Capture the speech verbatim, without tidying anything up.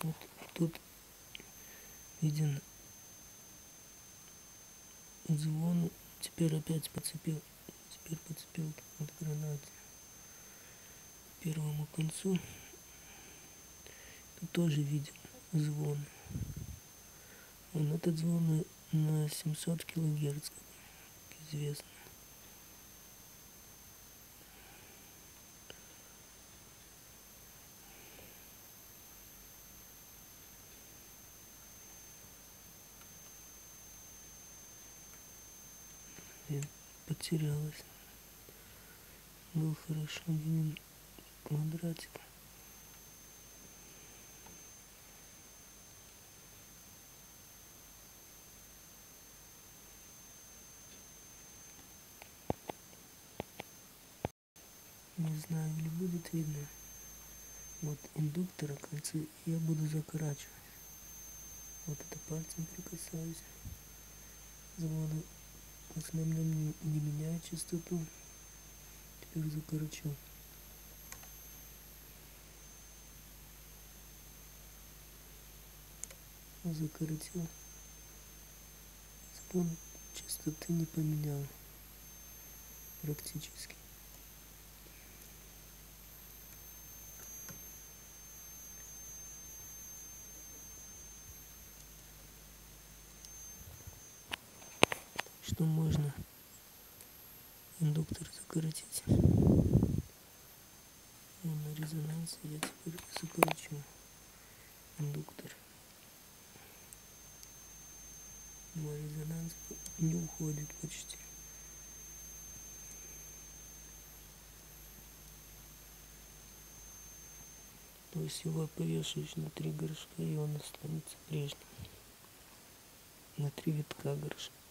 Вот тут виден звон. Теперь опять подцепил. Теперь подцепил от гранаты к первому концу. Тут тоже виден звон. Он этот звон на семьсот килогерц, как известно. И потерялась. Был хорошо виден квадратик. Не знаю, или будет видно. Вот индуктора кольца я буду закорачивать. Вот это пальцем прикасаюсь. Звоны в основном не, не меняют частоту. Теперь закорочу. Закоротил. Звон частоты не поменял. Практически. Что можно индуктор закоротить. Он на резонансе, я теперь закорочу индуктор. Но резонанс не уходит почти. То есть его повешаешь на три горшка, и он останется прежним. На три витка горшка.